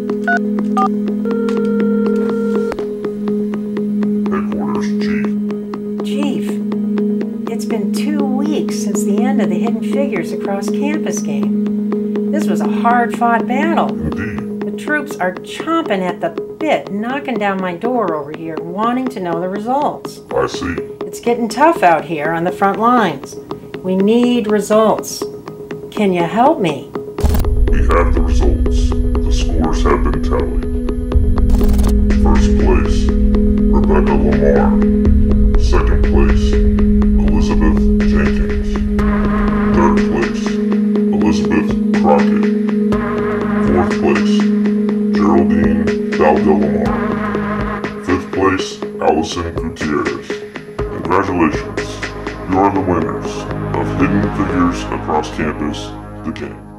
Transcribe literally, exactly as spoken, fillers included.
Headquarters, Chief. Chief, it's been two weeks since the end of the Hidden Figures Across Campus game. This was a hard-fought battle. Indeed. The troops are chomping at the bit, knocking down my door over here, wanting to know the results. I see. It's getting tough out here on the front lines. We need results. Can you help me? We have the results. The scores have been tallied. First place, Rebecca Lamar. Second place, Elizabeth Jenkins. Third place, Elizabeth Crockett. Fourth place, Geraldine Valdelamar. Fifth place, Allison Gutierrez. Congratulations, you are the winners of Hidden Figures Across Campus, the game.